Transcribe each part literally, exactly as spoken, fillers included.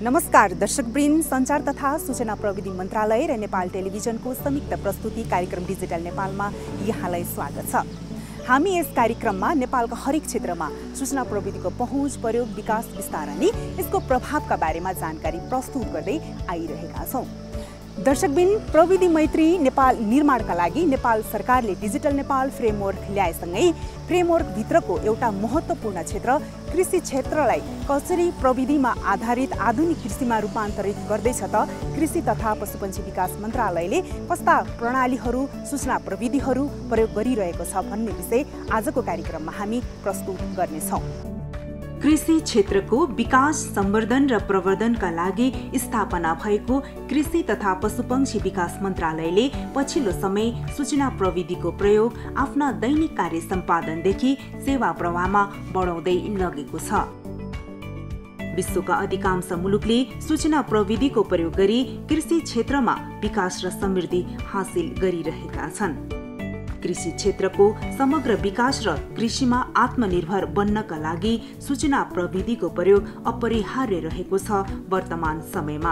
नमस्कार दर्शकवृन्द, सञ्चार तथा सूचना प्रविधि मन्त्रालय र नेपाल टेलिभिजनको संयुक्त प्रस्तुति कार्यक्रम डिजिटल नेपालमा यहाँलाई स्वागत छ। हामी यस कार्यक्रममा नेपालका हरेक क्षेत्रमा सूचना प्रविधिको पहुँच, प्रयोग, विकास, विस्तार अनि यसको प्रभावका बारेमा जानकारी प्रस्तुत गर्दै आइरहेका छौँ। दर्शकवृन्द, प्रविधि मैत्री नेपाल निर्माणका लागि नेपाल सरकारले डिजिटल नेपाल फ्रेमवर्क ल्याएसँगै फ्रेमवर्कभित्रको एउटा महत्त्वपूर्ण क्षेत्र कृषि क्षेत्रलाई कसरी प्रविधिमा आधारित आधुनिक कृषिमा रूपान्तरित गर्दैछ त कृषि तथा पशुपन्छी विकास मन्त्रालयले कस्ता प्रणालीहरू, सूचना प्रविधिहरू प्रयोग गरिरहेको छ भन्ने विषय आजको कार्यक्रममा हामी प्रस्तुत गर्नेछौँ। कृषि क्षेत्रको विकास, संवर्धन र प्रवर्धनका लागि स्थापना भएको कृषि तथा पशुपक्षी विकास मन्त्रालयले पछिल्लो समय सूचना प्रविधिको प्रयोग आफ्ना दैनिक कार्य सम्पादनदेखि सेवा प्रवाहमा बढाउँदै लगेको छ। विश्वका अधिकांश मुलुकले सूचना प्रविधिको प्रयोग गरी कृषि क्षेत्रमा विकास र समृद्धि हासिल गरिरहेका छन्। कृषि क्षेत्रको समग्र विकास र कृषिमा आत्मनिर्भर बन्नका लागि सूचना प्रविधिको प्रयोग अपरिहार्य रहेको छ वर्तमान समयमा।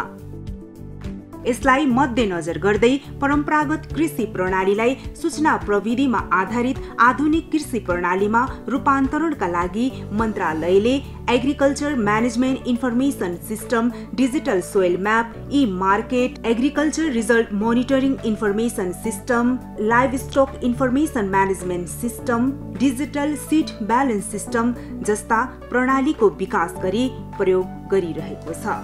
यसलाई मध्यनजर गर्दै परम्परागत कृषि प्रणालीलाई सूचना प्रविधिमा आधारित आधुनिक कृषि प्रणालीमा रूपान्तरणका लागि मन्त्रालयले agriculture management information system, digital soil map, e market, agriculture result monitoring information system, livestock information management system, digital seed balance system जस्ता प्रणालीको विकास गरी प्रयोग गरिरहेको छ।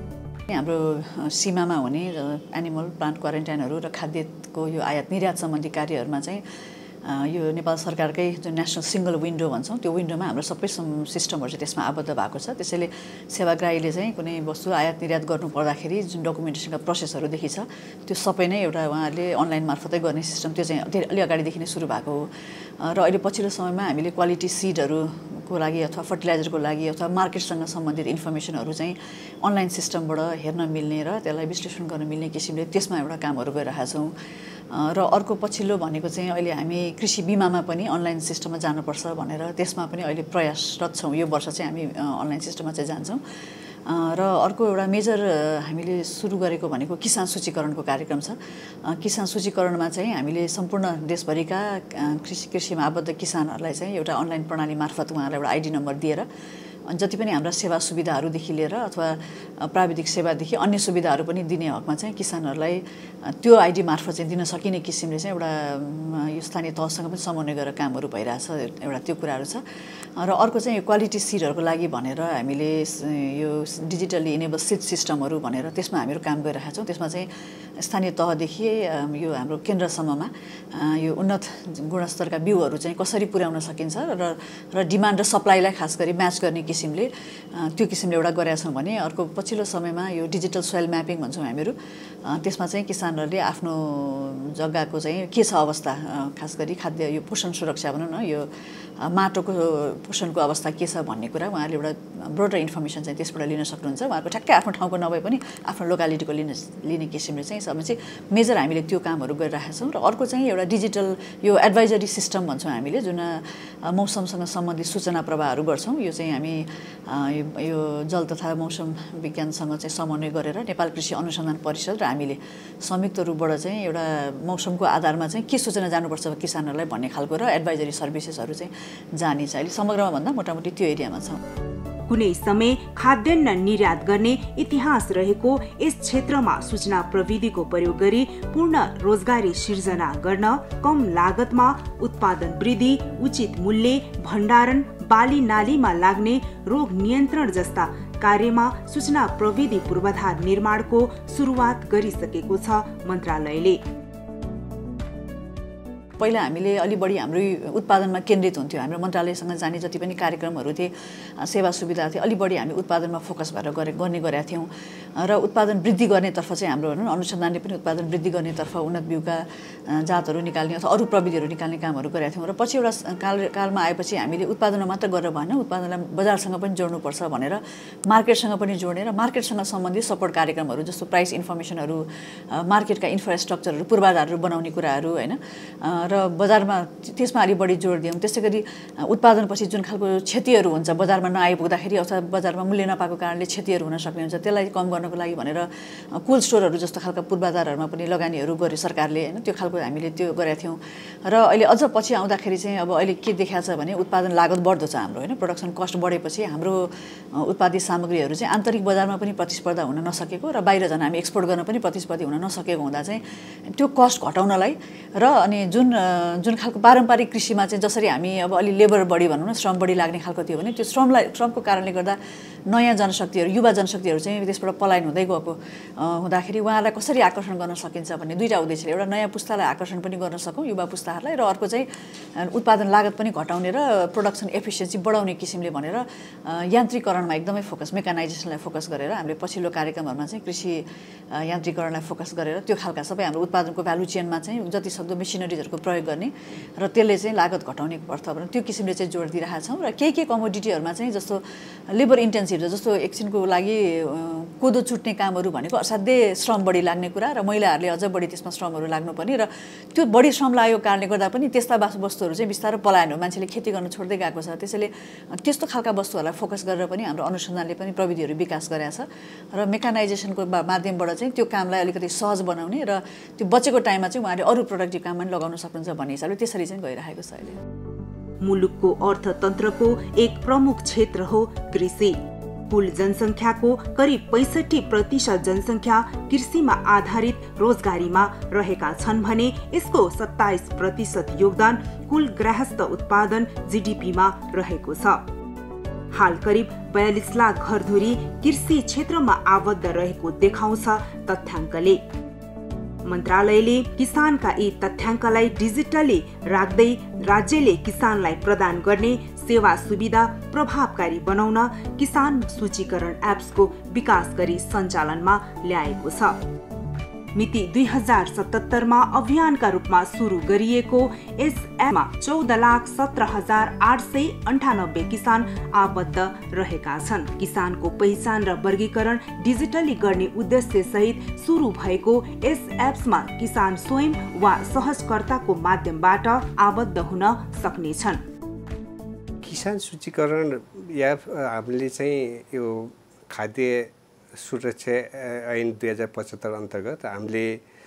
हाम्रो सीमामा हुने एनिमल प्लान्ट क्वारेन्टाइनहरू र खाद्यको यो आयात निर्यात सम्बन्धी कार्यहरूमा चाहिँ यो नेपाल सरकारकै जुन नेसनल सिङ्गल विन्डो भन्छौँ त्यो विन्डोमा हाम्रो सबै सिस्टमहरू चाहिँ त्यसमा आबद्ध भएको छ। त्यसैले सेवाग्राहीले चाहिँ कुनै वस्तु आयात निर्यात गर्नु पर्दाखेरि जुन डकुमेन्टेसनका प्रोसेसहरूदेखि छ त्यो सबै नै एउटा उहाँहरूले अनलाइन मार्फतै गर्ने सिस्टम त्यो चाहिँ अलि अगाडिदेखि नै सुरु भएको हो। र अहिले पछिल्लो समयमा हामीले क्वालिटी सिडहरूको लागि अथवा फर्टिलाइजरको लागि अथवा मार्केटसँग सम्बन्धित इन्फर्मेसनहरू चाहिँ अनलाइन सिस्टमबाट हेर्न मिल्ने र त्यसलाई विश्लेषण गर्न मिल्ने किसिमले त्यसमा एउटा कामहरू गरिरहेका छौँ। र अर्को पछिल्लो भनेको चाहिँ अहिले हामी कृषि बिमामा पनि अनलाइन सिस्टममा जानुपर्छ भनेर त्यसमा पनि अहिले प्रयासरत छौँ। यो वर्ष चाहिँ हामी अनलाइन सिस्टममा चाहिँ जान्छौँ। र अर्को एउटा मेजर हामीले सुरु गरेको भनेको किसान सूचीकरणको कार्यक्रम छ। किसान सूचीकरणमा चाहिँ हामीले सम्पूर्ण देशभरिका कृषि कृषिमा आबद्ध किसानहरूलाई चाहिँ एउटा अनलाइन प्रणाली मार्फत उहाँहरूलाई एउटा आइडी नम्बर दिएर जति पनि हाम्रा सेवा सुविधाहरूदेखि लिएर अथवा प्राविधिक सेवादेखि अन्य सुविधाहरू पनि दिने हकमा चाहिँ किसानहरूलाई त्यो आइडी मार्फत चाहिँ दिन सकिने किसिमले चाहिँ एउटा यो स्थानीय तहसँग पनि समन्वय गरेर कामहरू भइरहेछ। एउटा त्यो कुराहरू छ। र अर्को चाहिँ क्वालिटी सिडहरूको लागि भनेर हामीले यो डिजिटल्ली इनेबल सिड सिस्टमहरू भनेर त्यसमा हामीहरू काम गरिरहेका छौँ। त्यसमा चाहिँ स्थानीय तहदेखि यो हाम्रो केन्द्रसम्ममा यो उन्नत गुणस्तरका बिउहरू चाहिँ कसरी पुर्याउन सकिन्छ र र डिमान्ड र सप्लाईलाई खास गरी म्याच गर्ने किसिमले त्यो किसिमले एउटा गरेका छौँ भने अर्को पछिल्लो समयमा यो डिजिटल सोइल म्यापिङ भन्छौँ हामीहरू। त्यसमा चाहिँ किसानहरूले आफ्नो जग्गाको चाहिँ के छ अवस्था, खास गरी खाद्य यो पोषण सुरक्षा भनौँ न, यो माटोको पोषणको अवस्था के छ भन्ने कुरा उहाँहरूले एउटा ब्रोडर इन्फर्मेसन चाहिँ त्यसबाट लिन सक्नुहुन्छ। उहाँहरूको ठ्याक्कै आफ्नो ठाउँको नभए पनि आफ्नो लोकालिटीको लिन लिने किसिमले चाहिँ सबै चाहिँ मेजर हामीले त्यो कामहरू गरिरहेका छौँ। र अर्को चाहिँ एउटा डिजिटल यो एडभाइजरी सिस्टम भन्छौँ हामीले, जुन मौसमसँग सम्बन्धित सूचना प्रवाहहरू गर्छौँ। यो चाहिँ हामी यो जल तथा मौसम विज्ञानसँग चाहिँ समन्वय गरेर नेपाल कृषि अनुसन्धान परिषद र हामीले संयुक्त रूपबाट चाहिँ एउटा मौसमको आधारमा चाहिँ के सूचना जानुपर्छ किसानहरूलाई भन्ने खालको र एडभाइजरी सर्भिसेसहरू चाहिँ जाने छ। अहिले समग्रमा भन्दा मोटामोटी त्यो एरियामा छौँ। कुनै समय खाद्यान्न निर्यात गर्ने इतिहास रहेको यस क्षेत्रमा सूचना प्रविधिको प्रयोग गरी पूर्ण रोजगारी सिर्जना गर्न, कम लागतमा उत्पादन वृद्धि, उचित मूल्य, भण्डारण, बाली नालीमा लाग्ने रोग नियन्त्रण जस्ता कार्यमा सूचना प्रविधि पूर्वाधार निर्माणको सुरुवात गरिसकेको छ मन्त्रालयले। पहिला हामीले अलि बढी हाम्रो उत्पादनमा केन्द्रित हुन्थ्यो। हाम्रो मन्त्रालयसँग जाने जति पनि कार्यक्रमहरू थिए, सेवा सुविधा थिए, अलि बढी हामी उत्पादनमा फोकस भएर गरे गर्ने गरेका थियौँ। र उत्पादन वृद्धि गर्नेतर्फ चाहिँ हाम्रो भनौँ न अनुसन्धानले पनि उत्पादन वृद्धि गर्नेतर्फ उन्नत बिउका जातहरू निकाल्ने अथवा अरू प्रविधिहरू निकाल्ने कामहरू गरेका थियौँ र पछि एउटा काल कालमा आएपछि हामीले उत्पादनमा मात्र गरेर भएन उत्पादनलाई बजारसँग पनि जोड्नुपर्छ भनेर मार्केटसँग पनि जोडेर मार्केटसँग सम्बन्धित सपोर्ट कार्यक्रमहरू जस्तो प्राइस इन्फर्मेसनहरू मार्केटका इन्फ्रास्ट्रक्चरहरू पूर्वाधारहरू बनाउने कुराहरू होइन र बजारमा त्यसमा अलिक बढी जोड दियौँ। त्यसै गरी उत्पादनपछि जुन खालको क्षतिहरू हुन्छ बजारमा नआइपुग्दाखेरि अथवा बजारमा मूल्य नपाएको कारणले क्षतिहरू हुन सक्ने हुन्छ त्यसलाई कम गर्नको लागि भनेर कोल्ड स्टोरहरू जस्तो खालका पूर्वाधारहरूमा पनि लगानीहरू गर्यो सरकारले होइन त्यो खालको हामीले त्यो गरेका थियौँ। र अहिले अझ पछि आउँदाखेरि चाहिँ अब अहिले के देखाएको छ भने उत्पादन लागत बढ्दो छ हाम्रो होइन प्रोडक्सन कस्ट बढेपछि हाम्रो उत्पादित सामग्रीहरू चाहिँ आन्तरिक बजारमा पनि प्रतिस्पर्धा हुन नसकेको र बाहिर झन् हामी एक्सपोर्ट गर्न पनि प्रतिस्पर्धी हुन नसकेको हुँदा चाहिँ त्यो कस्ट घटाउनलाई र अनि जुन जुन खालको पारम्परिक कृषिमा चाहिँ जसरी हामी अब अलि लेबर बढी भनौँ न श्रम बढी लाग्ने खालको थियो भने त्यो श्रमलाई श्रमको कारणले गर्दा नयाँ जनशक्तिहरू युवा जनशक्तिहरू चाहिँ त्यसबाट पलायन हुँदै गएको हुँदाखेरि उहाँलाई कसरी आकर्षण गर्न सकिन्छ भन्ने दुईवटा उद्देश्यले एउटा नयाँ पुस्तालाई आकर्षण पनि गर्न सकौँ युवा पुस्ताहरूलाई र अर्को चाहिँ उत्पादन लागत पनि घटाउने र प्रोडक्सन एफिसियन्सी बढाउने किसिमले भनेर यान्त्रिकरणमा एकदमै फोकस मेकानाइजेसनलाई फोकस गरेर हामीले पछिल्लो कार्यक्रमहरूमा चाहिँ कृषि यान्त्रिकरणलाई फोकस गरेर त्यो खालका सबै हाम्रो उत्पादनको भ्यालु चेनमा चाहिँ जति सक्दो मेसिनरिजहरूको प्रयोग गर्ने र त्यसले चाहिँ लागत घटाउने पर्छ भने त्यो किसिमले चाहिँ जोड दिइरहेका छौँ र केही केही कमोडिटीहरूमा चाहिँ जस्तो लेबर इन्टेन्सिभ जस्तो एकछिनको लागि कोदो चुट्ने कामहरू भनेको असाध्यै श्रम बढी लाग्ने कुरा र महिलाहरूले अझ बढी त्यसमा श्रमहरू लाग्नुपर्ने र त्यो बढी श्रम लागेको कारणले गर्दा पनि त्यस्ता वस्तुहरू चाहिँ बिस्तारै पलायन हो मान्छेले खेती गर्न छोड्दै गएको छ त्यसैले त्यस्तो खालका वस्तुहरूलाई फोकस गरेर पनि हाम्रो अनुसन्धानले पनि प्रविधिहरू विकास गरेको छ र मेकानाइजेसनको माध्यमबाट चाहिँ त्यो कामलाई अलिकति सहज बनाउने र त्यो बचेको टाइममा चाहिँ उहाँले अरू प्रोडक्टिभ काममा पनि लगाउन सक्नुहुन्छ भन्ने हिसाबले त्यसरी चाहिँ गइरहेको छ अहिले। मुलुकको अर्थतन्त्रको एक प्रमुख क्षेत्र हो कृषि। कुल जनसङ्ख्याको करिब पैँसठी प्रतिशत जनसङ्ख्या कृषिमा आधारित रोजगारीमा रहेका छन् भने यसको सत्ताइस प्रतिशत योगदान कुल गृहस्थ उत्पादन जीडीपीमा रहेको छ। हाल करिब बयालिस लाख घरधुरी कृषि क्षेत्रमा आबद्ध रहेको देखाउँछ तथ्याङ्कले। मन्त्रालयले किसानका यी तथ्याङ्कलाई डिजिटली राख्दै राज्यले किसानलाई प्रदान गर्ने सेवा सुविधा प्रभावकारी बनाउन किसान सूचीकरण एप्सको विकास गरी सञ्चालनमा ल्याएको छ। मिति दुई हजार सतहत्तरमा अभियानका रूपमा सुरु गरिएको यस एपमा चौध लाख सत्र हजार आठ सय अन्ठानब्बे किसान आबद्ध रहेका छन्। किसानको पहिचान र वर्गीकरण डिजिटली गर्ने उद्देश्य सहित सुरु भएको यस एप्समा किसान स्वयं वा सहजकर्ताको माध्यमबाट आबद्ध हुन सक्नेछन्। किसान सूचीकरण एप हामीले चाहिँ यो खाद्य सुरक्षा ऐन दुई हजार पचहत्तर अन्तर्गत हामीले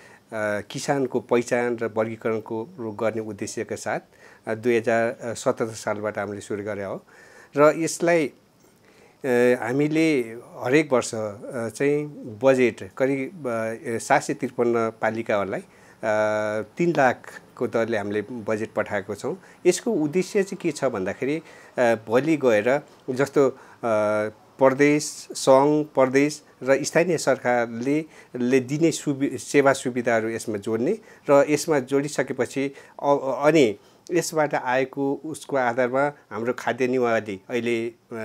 किसानको पहिचान र वर्गीकरणको गर्ने उद्देश्यका साथ दुई हजार सतहत्तर सालबाट हामीले सुरु गरे हो र यसलाई हामीले हरेक वर्ष चाहिँ बजेट करिब सात सय त्रिपन्न पालिकाहरूलाई तीन लाखको दरले हामीले बजेट पठाएको छौँ। यसको उद्देश्य चाहिँ के छ भन्दाखेरि भोलि गएर जस्तो प्रदेश सङ्घ प्रदेश र स्थानीय सरकारले ले दिने सुवि सेवा सुविधाहरू यसमा जोड्ने र यसमा जोडिसकेपछि अनि यसबाट आएको उसको आधारमा हाम्रो खाद्य निवाली अहिले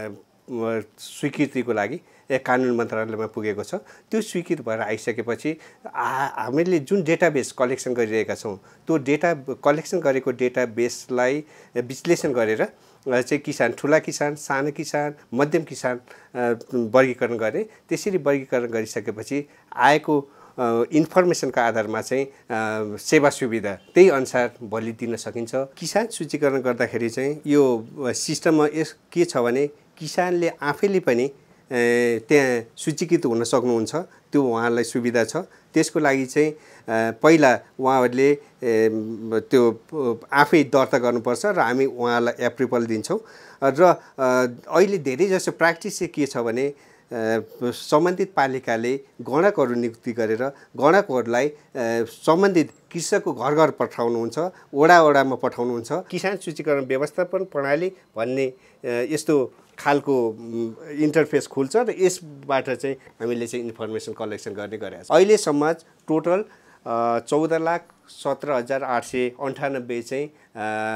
स्वीकृतिको लागि कानुन मन्त्रालयमा पुगेको छ। त्यो स्वीकृत भएर आइसकेपछि हामीले जुन डेटाबेस कलेक्सन गरिरहेका छौँ त्यो डेटा कलेक्सन गरेको डेटाबेसलाई विश्लेषण गरेर चाहिँ किसान ठुला किसान सानो किसान मध्यम किसान वर्गीकरण गर्ने। त्यसरी वर्गीकरण गरिसकेपछि आएको इन्फर्मेसनका आधारमा चाहिँ सेवा सुविधा त्यही अनुसार भोलि दिन सकिन्छ। किसान सूचीकरण गर्दाखेरि चाहिँ यो सिस्टममा यस के छ भने किसानले आफैले पनि त्यहाँ सूचीकृत हुन सक्नुहुन्छ त्यो उहाँलाई सुविधा छ। त्यसको लागि चाहिँ पहिला उहाँहरूले त्यो आफै दर्ता गर्नुपर्छ र हामी उहाँलाई एप्रुभल दिन्छौँ र अहिले धेरै जसो प्र्याक्टिस चाहिँ के छ भने सम्बन्धित पालिकाले गणकहरू नियुक्ति गरेर गणकहरूलाई सम्बन्धित कृषकको घर घर पठाउनुहुन्छ वडा वडामा पठाउनुहुन्छ। किसान सूचीकरण व्यवस्थापन प्रणाली भन्ने यस्तो खालको इन्टरफेस खुल्छ र यसबाट चाहिँ हामीले चाहिँ इन्फर्मेसन कलेक्सन गर्ने गरेका छौँ। अहिलेसम्म टोटल चौध लाख सत्र हजार आठ सय अन्ठानब्बे चाहिँ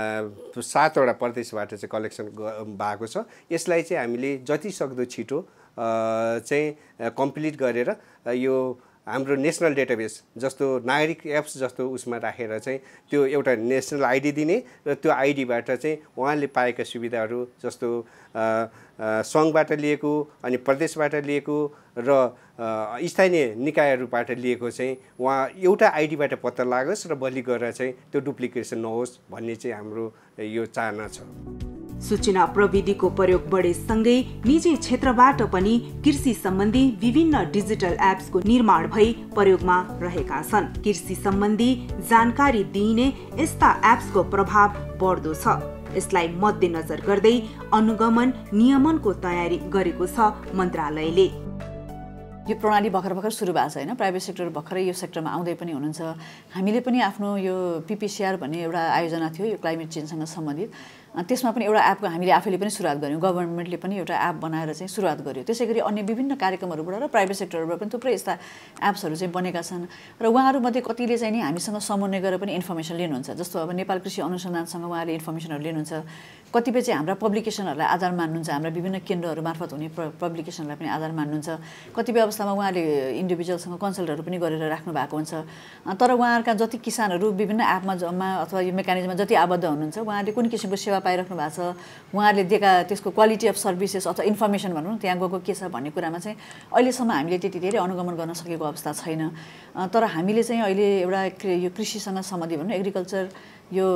सातवटा प्रदेशबाट चाहिँ कलेक्सन भएको छ। यसलाई चाहिँ हामीले जति सक्दो छिटो चाहिँ कम्प्लिट गरेर यो हाम्रो नेसनल डेटाबेस जस्तो नागरिक एप्स जस्तो उसमा राखेर चाहिँ त्यो एउटा नेसनल आइडी दिने र त्यो आइडीबाट चाहिँ उहाँले पाएका सुविधाहरू जस्तो सङ्घबाट लिएको अनि प्रदेशबाट लिएको र स्थानीय निकायहरूबाट लिएको चाहिँ उहाँ एउटा आइडीबाट पत्ता लागोस् र भोलि गएर चाहिँ त्यो डुप्लिकेसन नहोस् भन्ने चाहिँ हाम्रो यो चाहना छ। सूचना प्रविधिको प्रयोग बढेसँगै निजी क्षेत्रबाट पनि कृषि सम्बन्धी विभिन्न डिजिटल एप्सको निर्माण भई प्रयोगमा रहेका छन्। कृषि सम्बन्धी जानकारी दिइने यस्ता एप्सको प्रभाव बढ्दो छ। यसलाई मध्यनजर गर्दै अनुगमन नियमनको तयारी गरेको छ मन्त्रालयले। यो प्रणाली भर्खर भर्खर सुरु भएको छ होइन, प्राइभेट सेक्टर भर्खरै यो सेक्टरमा आउँदै पनि हुनुहुन्छ। हामीले पनि आफ्नो यो पिपिसिआर भन्ने एउटा आयोजना थियो यो क्लाइमेट चेन्जसँग सम्बन्धित, त्यसमा पनि एउटा एपको हामीले आफैले पनि सुरुवात गर्यौँ, गभर्मेन्टले पनि एउटा एप बनाएर चाहिँ सुरुवात गर्यो। त्यसै गरी अन्य विभिन्न कार्यक्रमहरूबाट र प्राइभेट सेक्टरबाट पनि थुप्रै यस्ता एप्सहरू चाहिँ बनेका छन् र उहाँहरूमध्ये कतिले चाहिँ नि हामीसँग समन्वय गरेर पनि इन्फर्मेसन लिनुहुन्छ। जस्तो अब नेपाल कृषि अनुसन्धानसँग उहाँले इन्फर्मेसनहरू लिनुहुन्छ, कतिपय चाहिँ हाम्रा पब्लिकेसनहरूलाई आधार मान्नुहुन्छ, हाम्रा विभिन्न केन्द्रहरू मार्फत हुने पब्लिकेसनलाई पनि आधार मान्नुहुन्छ। कतिपय अवस्थामा उहाँले इन्डिभिजुअलसँग कन्सल्टहरू पनि गरेर राख्नु भएको हुन्छ। तर उहाँहरूका जति किसानहरू विभिन्न एपमा जम्मा अथवा यो मेकानिजममा जति आबद्ध हुनुहुन्छ, उहाँले कुन किसिमको सेवा पाइराख्नु भएको छ, उहाँहरूले दिएका त्यसको क्वालिटी अफ सर्भिसेस अथवा इन्फर्मेसन भनौँ त्यहाँ गएको के छ भन्ने कुरामा चाहिँ अहिलेसम्म हामीले त्यति धेरै अनुगमन गर्न सकेको अवस्था छैन। तर हामीले चाहिँ अहिले एउटा यो कृषिसँग सम्बन्धी भनौँ एग्रिकल्चर यो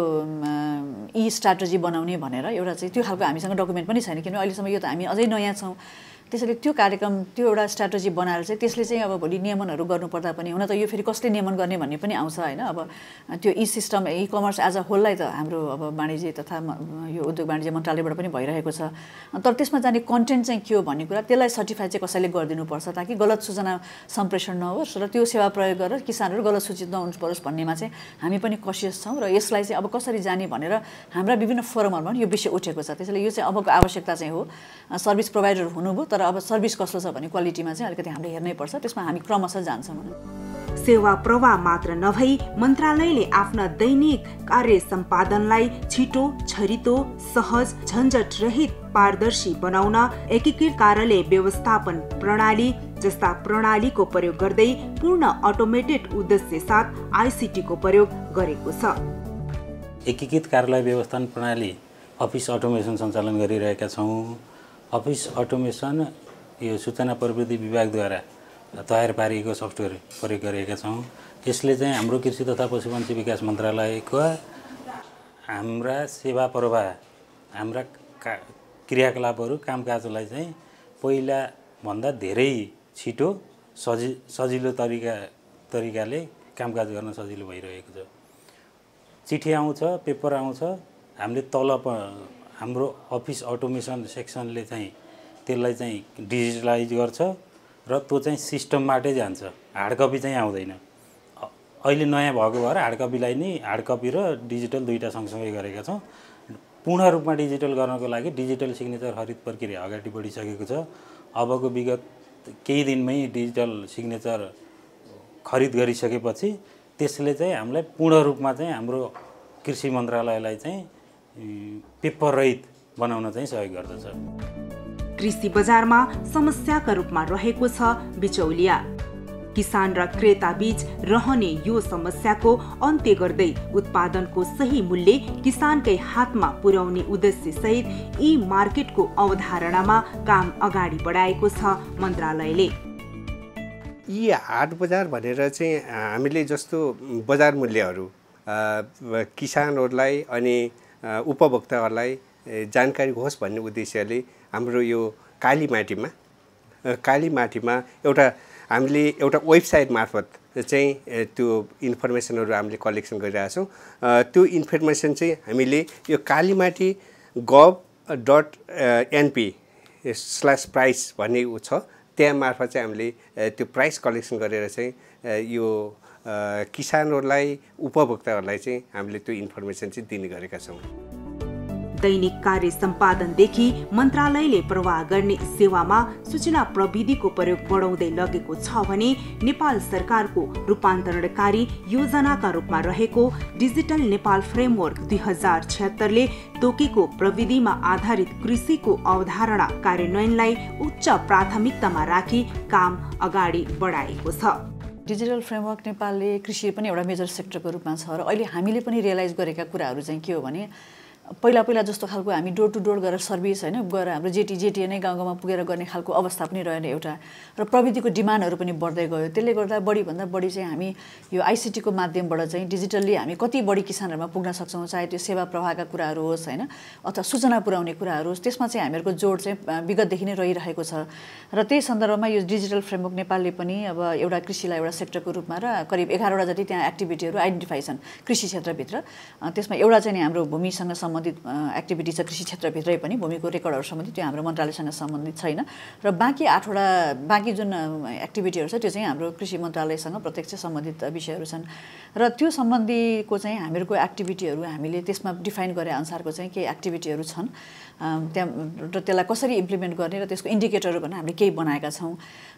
ई स्ट्राटेजी बनाउने भनेर एउटा चाहिँ त्यो खालको हामीसँग डकुमेन्ट पनि छैन, किनभने अहिलेसम्म यो त हामी अझै नयाँ छौँ। त्यसैले त्यो कार्यक्रम त्यो एउटा स्ट्राटेजी बनाएर चाहिँ त्यसले चाहिँ अब भोलि नियमनहरू गर्नुपर्दा पनि, हुन त यो फेरि कसले नियमन गर्ने भन्ने पनि आउँछ होइन। अब त्यो e system e commerce as a होललाई त हाम्रो अब वाणिज्य तथा यो उद्योग वाणिज्य मन्त्रालयबाट पनि भइरहेको छ। तर त्यसमा जाने कन्टेन्ट चाहिँ के हो भन्ने कुरा त्यसलाई सर्टिफाई चाहिँ कसैले गरिदिनुपर्छ ताकि गलत सूचना सम्प्रेषण नहोस् र त्यो सेवा प्रयोग गरेर किसानहरू गलत सूचित नहुनु परोस् भन्नेमा चाहिँ हामी पनि कसियस छौँ र यसलाई चाहिँ अब कसरी जाने भनेर हाम्रा विभिन्न फोरमहरूमा यो विषय उठेको छ। त्यसैले यो चाहिँ अबको आवश्यकता चाहिँ हो, सर्भिस प्रोभाइडर हुनुभयो तर अब सर्भिस कस्तो छ भन्ने क्वालिटीमा चाहिँ अलिकति हामीले हेर्नै पर्छ, त्यसमा हामी क्रमशः जान्छौँ। सेवा प्रवाह मात्र नभई मन्त्रालयले आफ्ना दैनिक कार्य सम्पादनलाई छिटो, छरितो, सहज, झन्झट रहित, पारदर्शी बनाउन एकीकृत कार्यालय व्यवस्थापन प्रणाली जस्ता प्रणालीको प्रयोग गर्दै पूर्ण अटोमेटेड उद्देश्य साथ आइसिटी को प्रयोग गरेको छ। एकीकृत कार्यालय व्यवस्थापन प्रणाली अफिस अटोमेसन सञ्चालन गरिरहेका छौँ। अफिस अटोमेसन यो सूचना प्रविधि विभागद्वारा तयार पारिएको सफ्टवेयर प्रयोग गरेका छौँ। यसले चाहिँ हाम्रो कृषि तथा पशुपन्छी विकास मन्त्रालयको हाम्रा सेवा प्रवाह, हाम्रा का क्रियाकलापहरू कामकाजलाई चाहिँ पहिलाभन्दा धेरै छिटो सजि सजिलो तरिका तरिकाले कामकाज गर्न सजिलो भइरहेको छ। चिठी आउँछ, पेपर आउँछ, हामीले तल हाम्रो अफिस अटोमेसन सेक्सनले चाहिँ त्यसलाई चाहिँ डिजिटलाइज गर्छ र त्यो चाहिँ सिस्टमबाटै जान्छ, हार्ड कपी चाहिँ आउँदैन। अहिले नयाँ भएको भएर हार्ड कपीलाई नै हार्ड कपी र डिजिटल दुईवटा सँगसँगै गरेका छौँ। पूर्ण रूपमा डिजिटल गर्नको लागि डिजिटल सिग्नेचर खरिद प्रक्रिया अगाडि बढिसकेको छ। अबको विगत केही दिनमै डिजिटल सिग्नेचर खरिद गरिसकेपछि त्यसले चाहिँ हामीलाई पूर्ण रूपमा चाहिँ हाम्रो कृषि मन्त्रालयलाई चाहिँ पेपर रहित बनाउन चाहिँ सहयोग गर्दछ। कृषि बजारमा समस्याका रूपमा रहेको छ बिचौलिया। किसान र क्रेता बीच रहने यो समस्याको अन्त्य गर्दै उत्पादनको सही मूल्य किसानकै हातमा पुर्याउने उद्देश्य सहित ई मार्केटको अवधारणामा काम अगाडि बढाएको छ मन्त्रालयले। यी हाट बजार भनेर चाहिँ हामीले जस्तो बजार मूल्यहरू किसानहरूलाई अनि उपभोक्ताहरूलाई जानकारी होस् भन्ने उद्देश्यले हाम्रो यो काली माटीमा काली माटीमा एउटा हामीले एउटा वेबसाइट मार्फत चाहिँ त्यो इन्फर्मेसनहरू हामीले कलेक्सन गरिरहेका छौँ। त्यो इन्फर्मेसन चाहिँ हामीले यो Kalimati gov dot np slash price भन्ने छ, त्यहाँ मार्फत चाहिँ हामीले त्यो प्राइस कलेक्सन गरेर चाहिँ यो किसानहरूलाई उपभोक्ताहरूलाई चाहिँ हामीले त्यो इन्फर्मेसन चाहिँ दिने गरेका छौँ। दैनिक कार्य सम्पादनदेखि मन्त्रालयले प्रवाह गर्ने सेवामा सूचना प्रविधिको प्रयोग बढाउँदै लगेको छ भने नेपाल सरकारको रूपान्तरणकारी योजनाका रूपमा रहेको डिजिटल नेपाल फ्रेमवर्क दुई हजार छिहत्तरले तोकेको प्रविधिमा आधारित कृषिको अवधारणा कार्यान्वयनलाई उच्च प्राथमिकतामा राखी काम अगाडि बढाएको छ। डिजिटल फ्रेमवर्क नेपालले कृषि पनि एउटा मेजर सेक्टरको रूपमा छ र अहिले हामीले पनि रियलाइज गरेका कुराहरू चाहिँ के हो भने पहिला पहिला जस्तो खालको हामी डोर टु डोर गरेर सर्भिस हैन गएर हाम्रो जेटी जेटी नै गाउँ गाउँमा पुगेर गर्ने खालको अवस्था पनि रहेन एउटा र प्रविधिको डिमान्डहरू पनि बढ्दै गयो। त्यसले गर्दा बढी भन्दा बढी चाहिँ हामी यो आइसिटी को माध्यमबाट चाहिँ डिजिटल्ली हामी कति बढी किसानहरुमा पुग्न सक्छौं, चाहे त्यो सेवा प्रवाहका कुराहरू होस् हैन अथवा सूचना पुर्याउने कुराहरू होस्, त्यसमा चाहिँ हामीहरुको जोड चाहिँ विगतदेखि नै रहिरहेको छ र त्यही सन्दर्भमा यो डिजिटल फ्रेमवर्क नेपालले पनि अब एउटा कृषिलाई एउटा सेक्टरको रूपमा र करिब एघार वटा जति त्यहाँ एक्टिभिटीहरू आइडेन्टिफाई छन् कृषि क्षेत्रभित्र। त्यसमा एउटा चाहिँ हाम्रो भूमिसँग सम्बन्धित एक्टिभिटी छ कृषि क्षेत्रभित्रै पनि, भूमिको रेकर्डहरू सम्बन्धित त्यो हाम्रो मन्त्रालयसँग सम्बन्धित छैन र बाँकी आठवटा बाँकी जुन एक्टिभिटीहरू छ त्यो चाहिँ हाम्रो कृषि मन्त्रालयसँग प्रत्यक्ष सम्बन्धित विषयहरू छन् र त्यो सम्बन्धीको चाहिँ हामीहरूको एक्टिभिटीहरू हामीले त्यसमा डिफाइन गरे अनुसारको चाहिँ केही एक्टिभिटीहरू छन् त्यहाँ र त्यसलाई कसरी इम्प्लिमेन्ट गर्ने र त्यसको इन्डिकेटरहरू भने हामीले केही बनाएका छौँ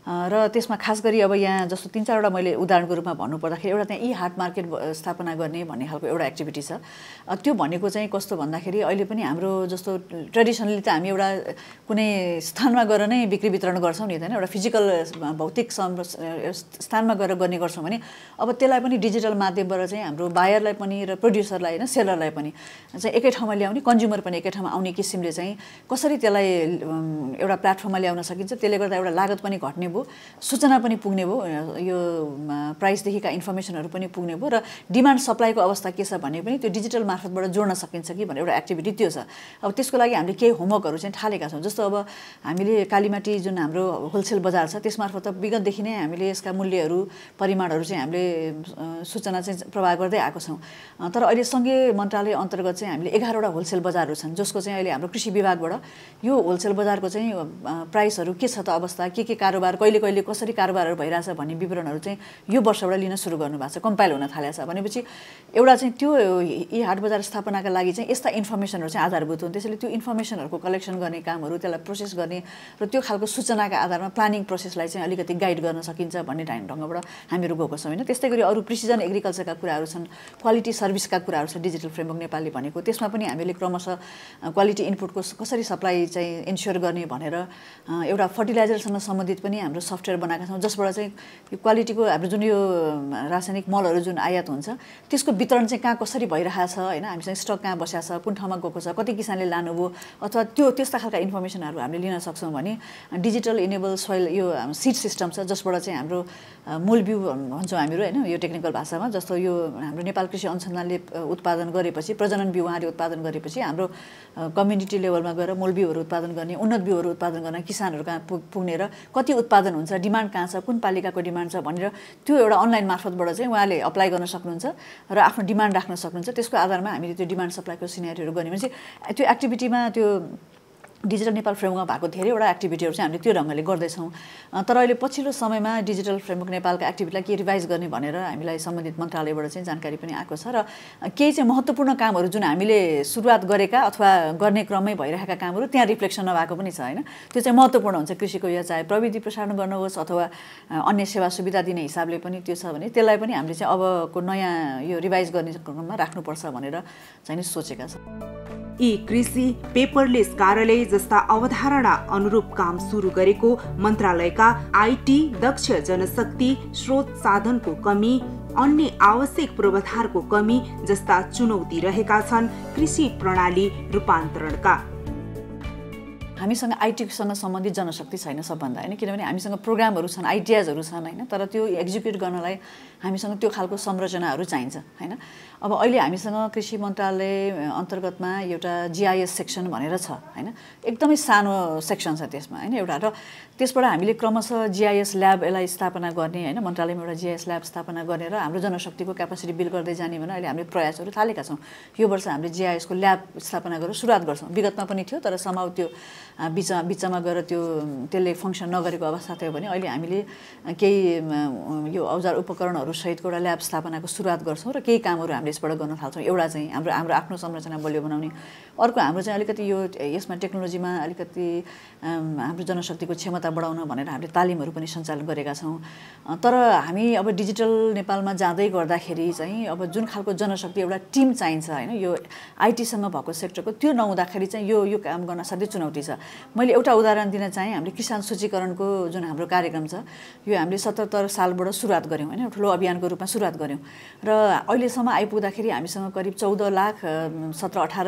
र त्यसमा खास गरी अब यहाँ जस्तो तीन चारवटा मैले उदाहरणको रूपमा भन्नुपर्दाखेरि एउटा त्यहाँ ई हाट मार्केट स्थापना गर्ने भन्ने खालको एउटा एक्टिभिटी छ। त्यो भनेको चाहिँ कस्तो भन्दाखेरि अहिले पनि हाम्रो जस्तो ट्रेडिसनली त हामी एउटा कुनै स्थानमा गएर नै बिक्री वितरण गर्छौँ नि हैन, एउटा फिजिकल भौतिक स्थानमा गएर गर्ने गर्छौँ भने अब त्यसलाई पनि डिजिटल माध्यमबाट चाहिँ हाम्रो बायरलाई पनि र प्रोड्युसरलाई हैन सेलरलाई पनि चाहिँ एकै ठाउँमा ल्याउने, कन्ज्युमर पनि एकै ठाउँमा आउने किसिमले चाहिँ कसरी त्यसलाई एउटा प्लेटफर्ममा ल्याउन सकिन्छ, त्यसले गर्दा एउटा लागत पनि घट्ने भयो, सूचना पनि पुग्ने भयो, यो प्राइसदेखिका इन्फर्मेसनहरू पनि पुग्ने भयो र डिमान्ड सप्लाईको अवस्था के छ भने पनि त्यो डिजिटल मार्फतबाट जोड्न सकिन्छ कि भनेर एउटा एक्टिभिटी त्यो छ। अब त्यसको लागि हामीले केही होमवर्कहरू चाहिँ थालेका छौँ। जस्तो अब हामीले कालीमाटी जुन हाम्रो होलसेल बजार छ त्यसमार्फत त विगतदेखि नै हामीले यसका मूल्यहरू परिमाणहरू चाहिँ हामीले सूचना चाहिँ प्रवाह गर्दै आएको छौँ। तर अहिले सँगै मन्त्रालय अन्तर्गत चाहिँ हामीले एघारवटा होलसेल बजारहरू छन् जसको चाहिँ अहिले हाम्रो कृषि विभागबाट यो होलसेल बजारको चाहिँ प्राइसहरू के छ त अवस्था, के के कारोबार कहिले कहिले कसरी कारोबारहरू भइरहेछ भन्ने विवरणहरू चाहिँ यो वर्षबाट लिन सुरु गर्नुभएको छ, कम्पाइल हुन थालेको छ। भनेपछि एउटा चाहिँ त्यो यी हाट बजार स्थापनाका लागि चाहिँ यस्ता इन्फर्मेसनहरू चाहिँ आधारभूत हुन्। त्यसैले त्यो इन्फर्मेसनहरूको कलेक्सन गर्ने कामहरू, त्यसलाई प्रोसेस गर्ने र त्यो खालको सूचनाका आधारमा प्लानिङ प्रोसेसलाई चाहिँ अलिकति गाइड गर्न सकिन्छ भन्ने ढङ्गबाट हामीहरू गएको छौँ होइन। त्यस्तै गरी अरू प्रिसिजन एग्रिकल्चरका कुराहरू छन्, क्वालिटी सर्भिसका कुराहरू छ डिजिटल फ्रेमवर्क नेपालले भनेको, त्यसमा पनि हामीले क्रमशः क्वालिटी इनपुटको कसरी सप्लाई चाहिँ इन्स्योर गर्ने भनेर एउटा फर्टिलाइजरसँग सम्बन्धित पनि हाम्रो सफ्टवेयर बनाएका छौँ जसबाट चाहिँ यो क्वालिटीको हाम्रो जुन यो रासायनिक मलहरू जुन आयात हुन्छ त्यसको वितरण चाहिँ कहाँ कसरी भइरहेछ होइन, हामीसँग स्टक कहाँ बसेको छ, कुन ठाउँमा गएको छ, कति किसानले लानुभयो अथवा त्यो त्यस्ता खालका इन्फर्मेसनहरू हामीले लिन सक्छौँ भने डिजिटल इनेबल सोइल यो सिड सिस्टम छ जसबाट चाहिँ हाम्रो मूल बिउ भन्छौँ हामीहरू होइन यो टेक्निकल भाषामा। जस्तो यो हाम्रो नेपाल कृषि अनुसन्धानले उत्पादन गरेपछि प्रजनन बिउ उहाँले उत्पादन गरेपछि हाम्रो कम्युनिटी लेभलमा गएर मूल बिउहरू उत्पादन गर्ने, उन्नत बिउहरू उत्पादन गर्ने किसानहरू कहाँ पुग्ने र कति उत्पादन हुन्छ, डिमान्ड कहाँ छ, कुन पालिकाको डिमान्ड छ भनेर त्यो एउटा अनलाइन मार्फतबाट चाहिँ उहाँले अप्लाई गर्न सक्नुहुन्छ र आफ्नो डिमान्ड राख्न सक्नुहुन्छ। त्यसको आधारमा हामीले त्यो डिमान्ड सप्लाईको सिनेरियोहरू गर्ने भने चाहिँ त्यो एक्टिभिटीमा त्यो डिजिटल नेपाल फ्रेमवर्कमा भएको धेरैवटा एक्टिभिटीहरू चाहिँ हामीले त्यो ढङ्गले गर्दैछौँ। तर अहिले पछिल्लो समयमा डिजिटल फ्रेमवर्क नेपालका एक्टिभिटीलाई के रिभाइज गर्ने भनेर हामीलाई सम्बन्धित मन्त्रालयबाट चाहिँ जानकारी पनि आएको छ र केही चाहिँ महत्त्वपूर्ण कामहरू जुन हामीले सुरुवात गरेका अथवा गर्ने क्रममै भइरहेका कामहरू त्यहाँ रिफ्लेक्सन नभएको पनि छ होइन। त्यो चाहिँ महत्त्वपूर्ण हुन्छ कृषिको, या चाहे प्रविधि प्रसारण गर्न होस् अथवा अन्य सेवा सुविधा दिने हिसाबले पनि त्यो छ भने त्यसलाई पनि हामीले चाहिँ अबको नयाँ यो रिभाइज गर्ने क्रममा राख्नुपर्छ भनेर चाहिँ सोचेका छौँ। यी कृषि पेपरलेस कार्यालय जस्ता अवधारणा अनुरूप काम सुरु गरेको मन्त्रालयका आइटी, दक्ष जनशक्ति, स्रोत साधनको कमी, अन्य आवश्यक पूर्वाधारको कमी जस्ता चुनौती रहेका छन् कृषि प्रणाली रूपान्तरणका। हामीसँग आइटीसँग सम्बन्धित जनशक्ति छैन सबभन्दा होइन, किनभने हामीसँग प्रोग्रामहरू छन्, आइडियाजहरू छन् होइन, तर त्यो एक्जिक्युट गर्नलाई हामीसँग त्यो खालको संरचनाहरू चाहिन्छ होइन। अब अहिले हामीसँग कृषि मन्त्रालय अन्तर्गतमा एउटा जिआइएस सेक्सन भनेर छ होइन, एकदमै सानो सेक्सन छ त्यसमा होइन एउटा, र त्यसबाट हामीले क्रमशः जिआइएस ल्याब यसलाई स्थापना गर्ने होइन, मन्त्रालयमा एउटा जिआइएस ल्याब स्थापना गरेर हाम्रो जनशक्तिको क्यापासिटी बिल्ड गर्दै जाने भने अहिले हामीले प्रयासहरू थालेका छौँ। यो वर्ष हामीले जिआइएसको ल्याब स्थापना गरेर सुरुवात गर्छौँ, विगतमा पनि थियो तर समाउ त्यो बिचमा बिचमा गएर त्यो त्यसले फङ्सन नगरेको अवस्था थियो भने अहिले हामीले केही यो औजार उपकरणहरू सहितको एउटा ल्याब स्थापनाको सुरुवात गर्छौँ र केही कामहरू हामीले यसबाट गर्न थाल्छौँ। एउटा चाहिँ हाम्रो हाम्रो आफ्नो संरचना बलियो बनाउने, अर्को हाम्रो चाहिँ अलिकति यो यसमा टेक्नोलोजीमा अलिकति हाम्रो जनशक्तिको क्षमता बढाउन भनेर हामीले तालिमहरू पनि सञ्चालन गरेका छौँ। तर हामी अब डिजिटल नेपालमा जाँदै गर्दाखेरि चाहिँ अब जुन खालको जनशक्ति एउटा टिम चाहिन्छ होइन, यो आइटीसँग भएको सेक्टरको त्यो नहुँदाखेरि चाहिँ यो यो काम गर्न असाध्यै चुनौती छ। मैले एउटा उदाहरण दिन चाहेँ, हामीले किसान सूचीकरणको जुन हाम्रो कार्यक्रम छ यो हामीले सतहत्तर सालबाट सुरुवात गऱ्यौँ होइन, ठुलो अभियानको रूपमा सुरुवात गऱ्यौँ र अहिलेसम्म आइपुग्दाखेरि हामीसँग करिब चौध लाख सत्र अठार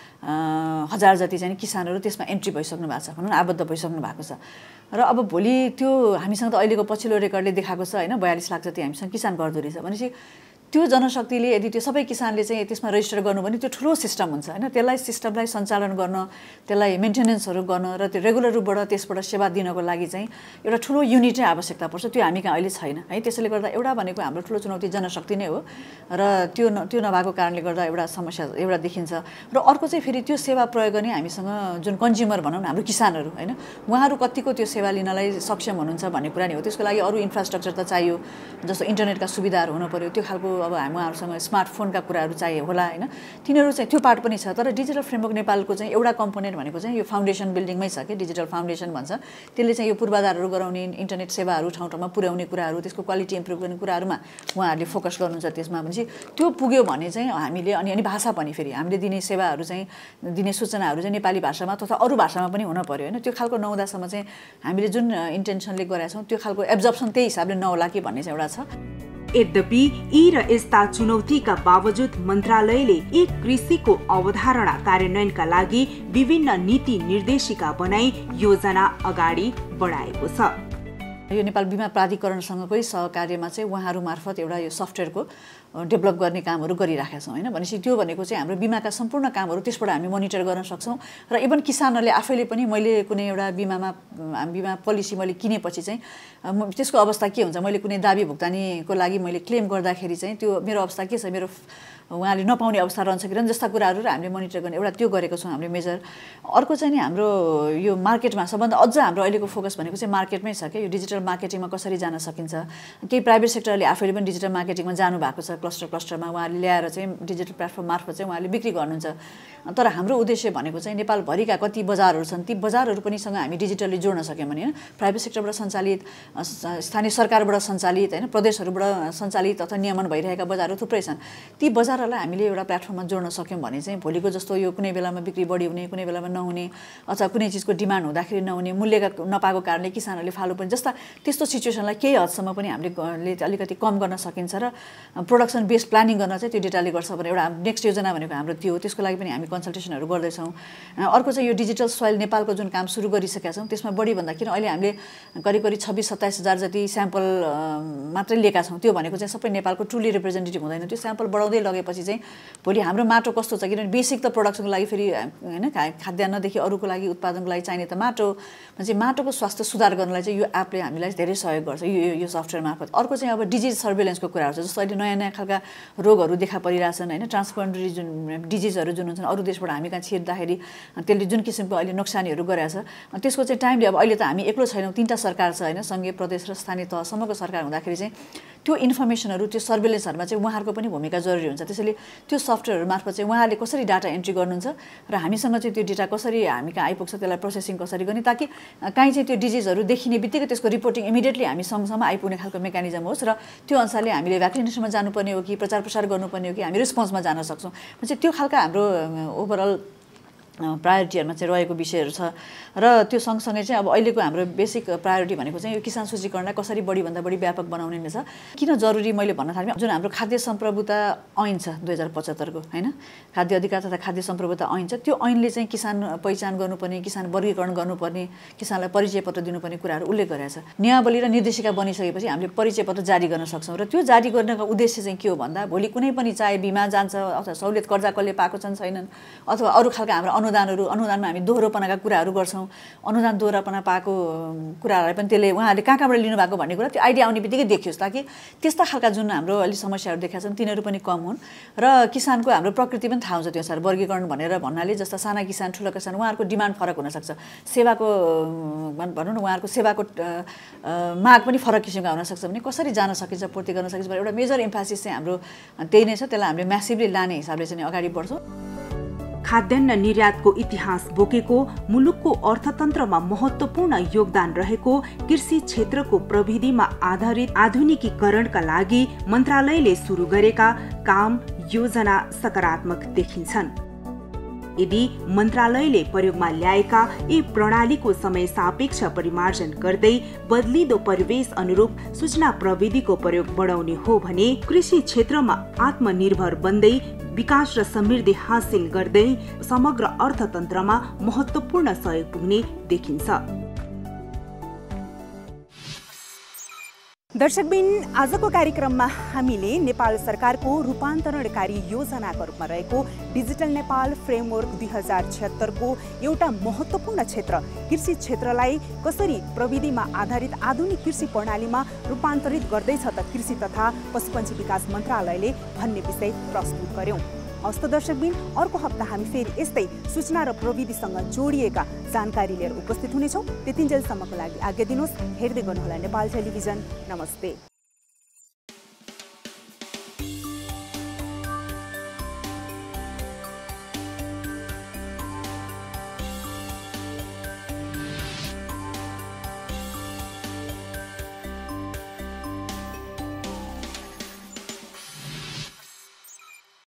हजार जति चाहिँ किसानहरू त्यसमा एन्ट्री भइसक्नु भएको छ, भनौँ न आबद्ध भइसक्नु भएको छ। र अब भोलि त्यो हामीसँग त अहिलेको पछिल्लो रेकर्डले देखाएको छ होइन, बयालिस लाख जति हामीसँग किसान गर्दो रहेछ भनेपछि त्यो जनशक्तिले यदि त्यो सबै किसानले चाहिँ त्यसमा रेजिस्टर गर्नु भने त्यो ठुलो सिस्टम हुन्छ होइन। त्यसलाई सिस्टमलाई सञ्चालन गर्न, त्यसलाई मेन्टेनेन्सहरू गर्न र त्यो रेगुलर रूपबाट त्यसबाट सेवा दिनको लागि चाहिँ एउटा ठुलो युनिटै आवश्यकता पर्छ। त्यो हामी कहाँ अहिले छैन है। त्यसैले गर्दा एउटा भनेको हाम्रो ठुलो चुनौती जनशक्ति नै हो र त्यो न त्यो नभएको कारणले गर्दा एउटा समस्या एउटा देखिन्छ। र अर्को चाहिँ फेरि त्यो सेवा प्रयोग गर्ने हामीसँग जुन कन्ज्युमर भनौँ न हाम्रो किसानहरू होइन, उहाँहरू कतिको त्यो सेवा लिनलाई सक्षम हुनुहुन्छ भन्ने कुरा नि हो। त्यसको लागि अरू इन्फ्रास्ट्रक्चर त चाहियो, जस्तो इन्टरनेटका सुविधाहरू हुनु पऱ्यो, त्यो खालको अब उहाँहरूसँग स्मार्टफोनका कुराहरू चाहियो होला होइन, तिनीहरू चाहिँ त्यो पार्ट पनि छ। तर डिजिटल फ्रेमवर्क नेपालको चाहिँ एउटा कम्पोनेन्ट भनेको चाहिँ यो फाउन्डेसन बिल्डिङमै छ कि डिजिटल फाउन्डेसन भन्छ। त्यसले चाहिँ यो पूर्वाधारहरू गराउने, इन्टरनेट सेवाहरू ठाउँ ठाउँमा पुर्याउने कुराहरू, त्यसको क्वालिटी इम्प्रुभ गर्ने कुराहरूमा उहाँहरूले फोकस गर्नुहुन्छ। त्यसमा भनेपछि त्यो पुग्यो भने चाहिँ हामीले अनि अनि भाषा पनि फेरि हामीले दिने सेवाहरू चाहिँ दिने सूचनाहरू चाहिँ नेपाली भाषामा तथा अरू भाषामा पनि हुन पऱ्यो होइन। त्यो खालको नहुँदासम्म चाहिँ हामीले जुन इन्टेन्सनले गरेका छौँ त्यो खालको एब्जर्प्सन त्यही हिसाबले नहोला कि भन्ने चाहिँ एउटा छ। यद्यपि यी र यस्ता चुनौतीका बावजुद मन्त्रालयले एक कृषिको अवधारणा कार्यान्वयनका लागि विभिन्न नीति निर्देशिका बनाई योजना अगाडि बढाएको छ। यो नेपाल बिमा प्राधिकरणसँगकै सहकार्यमा चाहिँ उहाँहरू मार्फत एउटा यो सफ्टवेयरको डेभलप गर्ने कामहरू गरिराखेका छौँ होइन। भनेपछि त्यो भनेको चाहिँ हाम्रो बिमाका सम्पूर्ण कामहरू त्यसबाट हामी मोनिटर गर्न सक्छौँ र इभन किसानहरूले आफैले पनि मैले कुनै एउटा बिमामा बिमा पोलिसी मैले किनेपछि चाहिँ त्यसको अवस्था के हुन्छ, मैले कुनै दाबी भुक्तानीको लागि मैले क्लेम गर्दाखेरि चाहिँ त्यो मेरो अवस्था के छ, मेरो उहाँले नपाउने अवस्था रहन्छ कि जस्ता कुराहरू र हामीले मोनिटर गर्ने एउटा त्यो गरेको छौँ हामीले मेजर। अर्को चाहिँ नि हाम्रो यो मार्केटमा सबभन्दा अझ हाम्रो अहिलेको फोकस भनेको चाहिँ मार्केटमै छ क्या, यो डिजिटल मार्केटिङमा कसरी जान सकिन्छ। केही प्राइभेट सेक्टरले आफैले पनि डिजिटल मार्केटिङमा जानु भएको छ, क्लस्टर क्लस्टरमा उहाँले ल्याएर चाहिँ डिजिटल प्लेटफर्म मार्फत चाहिँ उहाँले बिक्री गर्नुहुन्छ। तर हाम्रो उद्देश्य भनेको चाहिँ नेपालभरिका कति बजारहरू छन् ती बजारहरू पनिसँग हामी डिजिटली जोड्न सक्यौँ भने होइन, प्राइभेट सेक्टरबाट सञ्चालित, स्थानीय सरकारबाट सञ्चालित होइन, प्रदेशहरूबाट सञ्चालित अथवा नियमन भइरहेका बजारहरू थुप्रै छन्। ती बजारहरूलाई हामीले एउटा प्लेटफर्ममा जोड्न सक्यौँ भने चाहिँ भोलिको जस्तो यो कुनै बेलामा बिक्री बढी हुने, कुनै बेलामा नहुने अथवा कुनै चिजको डिमान्ड हुँदाखेरि नहुने, मूल्यका नपाएको कारणले किसानहरूले फालो पनि जस्ता त्यस्तो सिचुएसनलाई केही हदसम्म पनि हामीले अलिकति कम गर्न सकिन्छ र प्रोडक्सन बेस्ड प्लानिङ गर्न चाहिँ त्यो डेटाले गर्छ भने एउटा नेक्स्ट योजना भनेको हाम्रो त्यो हो। त्यसको लागि पनि हामी कन्सल्टेसनहरू गर्दैछौँ। अर्को चाहिँ यो डिजिटल सोइल नेपालको जुन काम सुरु गरिसकेका छौँ त्यसमा बढी भन्दाखेरि अहिले हामीले करिब करिब छब्बिस सत्ताइस हजार जति स्याम्पल मात्रै लिएका छौँ। त्यो भनेको चाहिँ सबै नेपालको ट्रुली रिप्रेजेन्टेटिभ हुँदैन। त्यो स्याम्पल बढाउँदै लगेपछि चाहिँ भोलि हाम्रो माटो कस्तो छ, किनभने बेसिक त प्रोडक्सनको लागि फेरि होइन खाद्यान्नदेखि अरूको लागि उत्पादनको लागि चाहिने त माटो, चाहिँ माटोको स्वास्थ्य सुधार गर्नलाई चाहिँ यो एपले हामीलाई धेरै सहयोग गर्छ यो यो सफ्टवेयर मार्फत। अर्को चाहिँ अब डिजिज सर्भेलेन्सको कुराहरू छ, जस्तो अहिले नयाँ नयाँ खालका रोगहरू देखा परिरहेछन् होइन, ट्रान्सप्लान्टरी जुन डिजिजहरू जुन हुन्छन् अरू देशबाट हामी कहाँ छिर्दाखेरि त्यसले जुन किसिमको अहिले नोक्सानीहरू गरेको छ त्यसको चाहिँ टाइमले अब अहिले त हामी एक्लो छैनौँ, तिनवटा सरकार छ होइन, सङ्घीय प्रदेश र स्थानीय तहसम्मको सरकार हुँदाखेरि चाहिँ त्यो इन्फर्मेसनहरू त्यो सर्भेलेन्सहरूमा चाहिँ उहाँहरूको पनि भूमिका जरुरी हुन्छ। त्यसैले त्यो सफ्टवेयरहरू मार्फत चाहिँ उहाँले कसरी डाटा एन्ट्री गर्नुहुन्छ र हामीसँग चाहिँ त्यो डेटा कसरी हामी कहाँ आइपुग्छ, त्यसलाई प्रोसेसिङ कसरी गर्ने ताकि काहीँ चाहिँ त्यो डिजिजहरू देखिने बित्तिकै त्यसको रिपोर्टिङ इमिडिएटली हामी सँगसँगै आइपुग्ने खालको मेकानिजम होस् र त्यो अनुसारले हामीले भ्याक्सिनेसनमा जानुपर्ने हो कि प्रचार प्रसार गर्नुपर्ने हो कि हामी रेस्पोन्समा जान सक्छौँ। चाहिँ त्यो खालका हाम्रो ओभरअल प्रायोरिटीहरूमा चाहिँ रहेको विषयहरू छ र त्यो सँगसँगै चाहिँ अब अहिलेको हाम्रो बेसिक प्रायोरिटी भनेको चाहिँ यो किसान सूचीकरणलाई कसरी बढीभन्दा बढी व्यापक बनाउने नै छ। किन जरुरी मैले भन्न थालेँ, जुन हाम्रो खाद्य सम्प्रभुता ऐन छ दुई हजार पचहत्तरको होइन, खाद्य अधिकार तथा खाद्य सम्प्रभुता ऐन छ, त्यो ऐनले चाहिँ किसान पहिचान गर्नुपर्ने, किसान वर्गीकरण गर्नुपर्ने, किसानलाई परिचय पत्र दिनुपर्ने कुराहरू उल्लेख गरेको छ। नियमावली र निर्देशिका बनिसकेपछि हामीले परिचय पत्र जारी गर्न सक्छौँ र त्यो जारी गर्नको उद्देश्य चाहिँ के हो भन्दा भोलि कुनै पनि चाहे बिमा जान्छ अथवा सहुलियत कर्जा कसले पाएको छन् छैनन् अथवा अरू खालका हाम्रो अनुदानहरू अनुदानमा हामी दोहोरोपनाका कुराहरू गर्छौँ अनुदान दोहोरोपना पाएको कुराहरूलाई पनि त्यसले उहाँहरूले कहाँ कहाँबाट लिनुभएको भन्ने कुरा त्यो आइडिया आउने बित्तिकै देखियोस् ताकि त्यस्ता खालका जुन हाम्रो अलि समस्याहरू देखाएको छन् तिनीहरू पनि कम हुन् र किसानको हाम्रो प्रकृति पनि थाहा हुन्छ त्यो अनुसार वर्गीकरण भनेर भन्नाले जस्ता साना किसान ठुला किसान उहाँहरूको डिमान्ड फरक हुनसक्छ सेवाको भनौँ न उहाँहरूको सेवाको माग पनि फरक किसिमका हुनसक्छ भने कसरी जान सकिन्छ पूर्ति गर्न सकिन्छ एउटा मेजर इम्फासिस चाहिँ हाम्रो त्यही नै छ त्यसलाई हामीले म्यासिभली लाने हिसाबले चाहिँ अगाडि बढ्छौँ। खाद्यान्न निर्यातको इतिहास बोकेको मुलुकको अर्थतन्त्रमा महत्त्वपूर्ण योगदान रहेको कृषि क्षेत्रको प्रविधिमा आधारित आधुनिकीकरणका लागि मन्त्रालयले सुरु गरेका काम योजना सकारात्मक देखिन्छन्। यदि मन्त्रालयले प्रयोगमा ल्याएका यी प्रणालीको समय सापेक्ष परिमार्जन गर्दै बदलिदो परिवेश अनुरूप सूचना प्रविधिको प्रयोग बढाउने हो भने कृषि क्षेत्रमा आत्मनिर्भर बन्दै विकास र समृद्धि हासिल गर्दै समग्र अर्थतन्त्रमा महत्त्वपूर्ण सहयोग पुग्ने देखिन्छ। दर्शकबिन आजको कार्यक्रममा हामीले नेपाल सरकारको रूपान्तरणकारी योजनाको रूपमा रहेको डिजिटल नेपाल फ्रेमवर्क दुई हजार छिहत्तरको एउटा महत्त्वपूर्ण क्षेत्र कृषि क्षेत्रलाई कसरी प्रविधिमा आधारित आधुनिक कृषि प्रणालीमा रूपान्तरित गर्दैछ त कृषि तथा पशुपन्छी विकास मन्त्रालयले भन्ने विषय प्रस्तुत गर्यौं। हस्त दर्शकबिन अर्को हप्ता हामी फेरि यस्तै सूचना र प्रविधिसँग जोडिएका जानकारी लिएर उपस्थित हुनेछौँ। त्यतिन्जेलसम्मको लागि आज्ञा दिनुहोस्। हेर्दै गर्नुहोला नेपाल टेलिभिजन। नमस्ते।